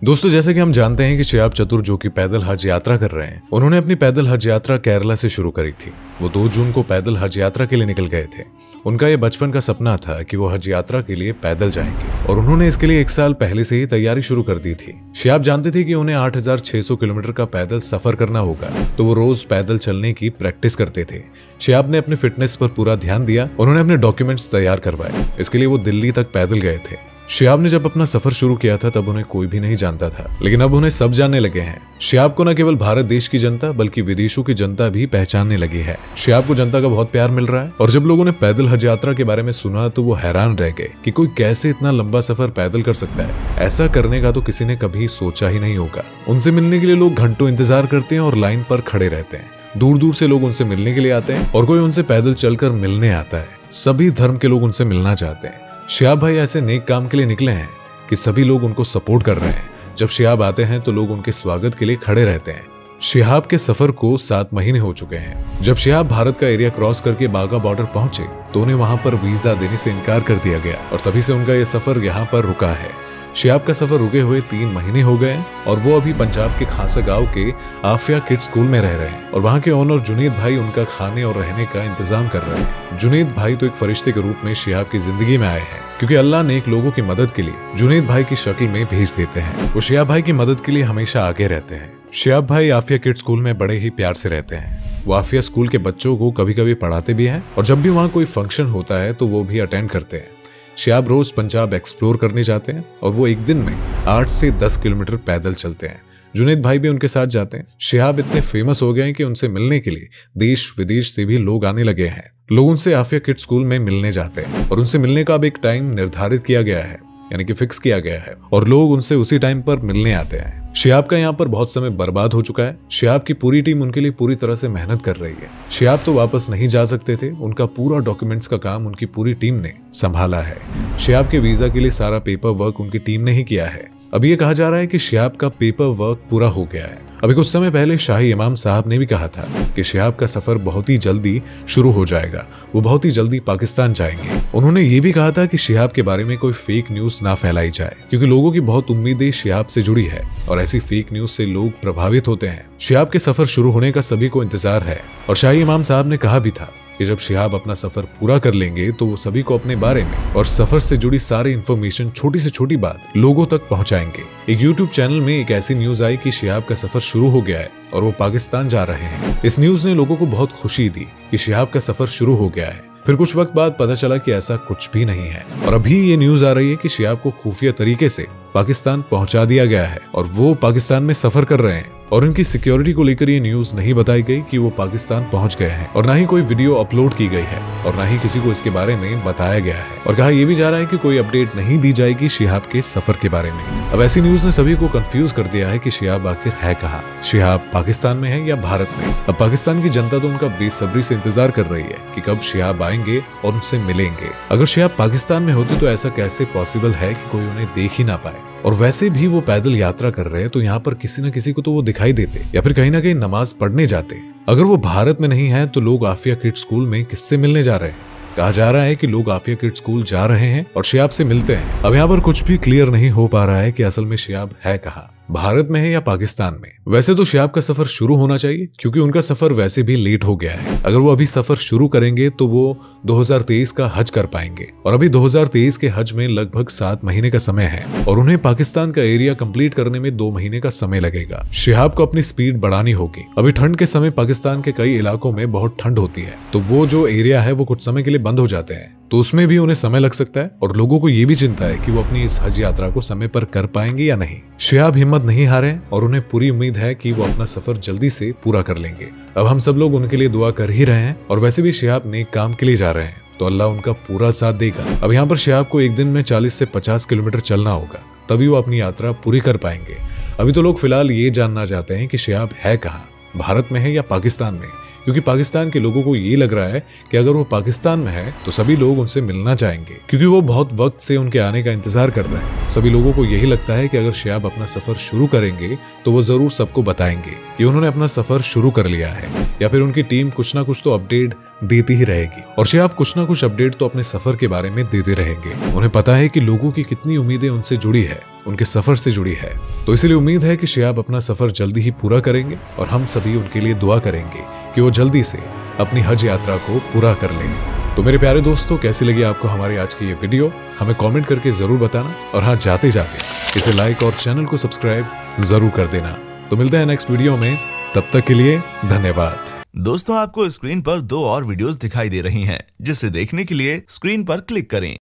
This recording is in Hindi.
दोस्तों, जैसे कि हम जानते हैं कि शिहाब चतुर जो कि पैदल हज यात्रा कर रहे हैं, उन्होंने अपनी पैदल हज यात्रा केरला से शुरू करी थी। वो 2 जून को पैदल हज यात्रा के लिए निकल गए थे। उनका ये बचपन का सपना था कि वो हज यात्रा के लिए पैदल जाएंगे और उन्होंने इसके लिए 1 साल पहले से ही तैयारी शुरू कर दी थी। शिहाब जानते थे कि उन्हें 8600 किलोमीटर का पैदल सफर करना होगा, तो वो रोज पैदल चलने की प्रैक्टिस करते थे। शिहाब ने अपने फिटनेस पर पूरा ध्यान दिया। उन्होंने अपने डॉक्यूमेंट्स तैयार करवाए। इसके लिए वो दिल्ली तक पैदल गए थे। शिहाब ने जब अपना सफर शुरू किया था तब उन्हें कोई भी नहीं जानता था, लेकिन अब उन्हें सब जानने लगे हैं। शिहाब को न केवल भारत देश की जनता बल्कि विदेशों की जनता भी पहचानने लगी है। शिहाब को जनता का बहुत प्यार मिल रहा है और जब लोगों ने पैदल हज यात्रा के बारे में सुना तो वो हैरान रह गए कि कोई कैसे इतना लंबा सफर पैदल कर सकता है। ऐसा करने का तो किसी ने कभी सोचा ही नहीं होगा। उनसे मिलने के लिए लोग घंटों इंतजार करते हैं और लाइन पर खड़े रहते हैं। दूर दूर से लोग उनसे मिलने के लिए आते हैं और कोई उनसे पैदल चलकर मिलने आता है। सभी धर्म के लोग उनसे मिलना चाहते हैं। शिहाब भाई ऐसे नेक काम के लिए निकले हैं कि सभी लोग उनको सपोर्ट कर रहे हैं। जब शिहाब आते हैं तो लोग उनके स्वागत के लिए खड़े रहते हैं। शिहाब के सफर को 7 महीने हो चुके हैं। जब शिहाब भारत का एरिया क्रॉस करके बाघा बॉर्डर पहुंचे तो उन्हें वहां पर वीजा देने से इनकार कर दिया गया और तभी से उनका यह सफर यहाँ पर रुका है। शिहाब का सफर रुके हुए 3 महीने हो गए और वो अभी पंजाब के खासा गांव के आफिया किड्स स्कूल में रह रहे हैं और वहां के ओनर जुनेद भाई उनका खाने और रहने का इंतजाम कर रहे हैं। जुनेद भाई तो एक फरिश्ते के रूप में शिहाब की जिंदगी में आए हैं, क्योंकि अल्लाह नेक लोगों की मदद के लिए जुनेद भाई की शक्ल में भेज देते हैं। वो शिहाब भाई की मदद के लिए हमेशा आगे रहते हैं। शिहाब भाई आफिया किड्स स्कूल में बड़े ही प्यार से रहते हैं। वो आफिया स्कूल के बच्चों को कभी कभी पढ़ाते भी हैं और जब भी वहाँ कोई फंक्शन होता है तो वो भी अटेंड करते हैं। शिहाब रोज पंजाब एक्सप्लोर करने जाते हैं और वो एक दिन में 8 से 10 किलोमीटर पैदल चलते हैं। जुनेद भाई भी उनके साथ जाते हैं। शिहाब इतने फेमस हो गए हैं कि उनसे मिलने के लिए देश विदेश से भी लोग आने लगे हैं। लोग उनसे आफिया किड्स स्कूल में मिलने जाते हैं और उनसे मिलने का अब एक टाइम निर्धारित किया गया है, यानी कि फिक्स किया गया है और लोग उनसे उसी टाइम पर मिलने आते हैं। शिहाब का यहाँ पर बहुत समय बर्बाद हो चुका है। शिहाब की पूरी टीम उनके लिए पूरी तरह से मेहनत कर रही है। शिहाब तो वापस नहीं जा सकते थे। उनका पूरा डॉक्यूमेंट्स का काम उनकी पूरी टीम ने संभाला है। शिहाब के वीजा के लिए सारा पेपर वर्क उनकी टीम ने ही किया है। अब ये कहा जा रहा है कि शिहाब का पेपर वर्क पूरा हो गया है। अभी कुछ समय पहले शाही इमाम साहब ने भी कहा था कि शिहाब का सफर बहुत ही जल्दी शुरू हो जाएगा। वो बहुत ही जल्दी पाकिस्तान जाएंगे। उन्होंने ये भी कहा था कि शिहाब के बारे में कोई फेक न्यूज ना फैलाई जाए, क्योंकि लोगों की बहुत उम्मीदें शिहाब से जुड़ी है और ऐसी फेक न्यूज से लोग प्रभावित होते हैं। शिहाब के सफर शुरू होने का सभी को इंतजार है और शाही इमाम साहब ने कहा भी था कि जब शिहाब अपना सफर पूरा कर लेंगे तो वो सभी को अपने बारे में और सफर से जुड़ी सारी इंफॉर्मेशन, छोटी से छोटी बात लोगों तक पहुंचाएंगे। एक यूट्यूब चैनल में एक ऐसी न्यूज आई कि शिहाब का सफर शुरू हो गया है और वो पाकिस्तान जा रहे हैं। इस न्यूज ने लोगों को बहुत खुशी दी कि शिहाब का सफर शुरू हो गया है। फिर कुछ वक्त बाद पता चला कि ऐसा कुछ भी नहीं है और अभी ये न्यूज आ रही है कि शिहाब को खुफिया तरीके से पाकिस्तान पहुंचा दिया गया है और वो पाकिस्तान में सफर कर रहे हैं और उनकी सिक्योरिटी को लेकर ये न्यूज नहीं बताई गई कि वो पाकिस्तान पहुंच गए हैं और ना ही कोई वीडियो अपलोड की गई है और ना ही किसी को इसके बारे में बताया गया है और कहा यह भी जा रहा है कि कोई अपडेट नहीं दी जाएगी शिहाब के सफर के बारे में। अब ऐसी न्यूज ने सभी को कंफ्यूज कर दिया है कि शिहाब आखिर है कहाँ। शिहाब पाकिस्तान में है या भारत में? अब पाकिस्तान की जनता तो उनका बेसब्री से इंतजार कर रही है कि कब शिहाब आएंगे और उनसे मिलेंगे। अगर शिहाब पाकिस्तान में होते तो ऐसा कैसे पॉसिबल है कि कोई उन्हें देख ही ना पाए? और वैसे भी वो पैदल यात्रा कर रहे हैं तो यहाँ पर किसी न किसी को तो वो दिखाई देते या फिर कहीं ना कहीं नमाज पढ़ने जाते। अगर वो भारत में नहीं है तो लोग आफिया किड्स स्कूल में किससे मिलने जा रहे हैं? कहा जा रहा है कि लोग आफिया किड्स स्कूल जा रहे हैं और शिहाब से मिलते हैं। अब यहाँ पर कुछ भी क्लियर नहीं हो पा रहा है कि असल में शिहाब है कहाँ, भारत में है या पाकिस्तान में। वैसे तो शिहाब का सफर शुरू होना चाहिए क्योंकि उनका सफर वैसे भी लेट हो गया है। अगर वो अभी सफर शुरू करेंगे तो वो 2023 का हज कर पाएंगे और अभी 2023 के हज में लगभग 7 महीने का समय है और उन्हें पाकिस्तान का एरिया कंप्लीट करने में 2 महीने का समय लगेगा। शिहाब को अपनी स्पीड बढ़ानी होगी। अभी ठंड के समय पाकिस्तान के कई इलाकों में बहुत ठंड होती है तो वो जो एरिया है वो कुछ समय के लिए बंद हो जाते हैं, तो उसमें भी उन्हें समय लग सकता है और लोगों को ये भी चिंता है कि वो अपनी इस हज यात्रा को समय पर कर पाएंगे या नहीं। शिहाब हिम्मत नहीं हारे और उन्हें पूरी उम्मीद है कि वो अपना सफर जल्दी से पूरा कर लेंगे। अब हम सब लोग उनके लिए दुआ कर ही रहे हैं और वैसे भी शिहाब नेक काम के लिए जा रहे हैं तो अल्लाह उनका पूरा साथ देगा। अब यहाँ पर शिहाब को एक दिन में 40 से 50 किलोमीटर चलना होगा, तभी वो अपनी यात्रा पूरी कर पाएंगे। अभी तो लोग फिलहाल ये जानना चाहते हैं कि शिहाब है कहाँ, भारत में है या पाकिस्तान में, क्योंकि पाकिस्तान के लोगों को ये लग रहा है कि अगर वो पाकिस्तान में है तो सभी लोग उनसे मिलना चाहेंगे, क्योंकि वो बहुत वक्त से उनके आने का इंतजार कर रहे हैं। सभी लोगों को यही लगता है कि अगर शिहाब अपना सफर शुरू करेंगे तो वो जरूर सबको बताएंगे कि उन्होंने अपना सफर शुरू कर लिया है, या फिर उनकी टीम कुछ ना कुछ तो अपडेट देती ही रहेगी और शिहाब कुछ ना कुछ अपडेट तो अपने सफर के बारे में देते रहेंगे। उन्हें पता है कि लोगों की कितनी उम्मीदें उनसे जुड़ी है, उनके सफर से जुड़ी है, तो इसलिए उम्मीद है कि शिहाब अपना सफर जल्दी ही पूरा करेंगे और हम सभी उनके लिए दुआ करेंगे कि वो जल्दी से अपनी हज यात्रा को पूरा कर लें। तो मेरे प्यारे दोस्तों, कैसी लगी आपको हमारी आज की ये वीडियो, हमें कमेंट करके जरूर बताना। और हाँ, जाते जाते इसे लाइक और चैनल को सब्सक्राइब जरूर कर देना। तो मिलते हैं नेक्स्ट वीडियो में, तब तक के लिए धन्यवाद। दोस्तों, आपको स्क्रीन पर 2 और वीडियोस दिखाई दे रही हैं, जिसे देखने के लिए स्क्रीन पर क्लिक करें।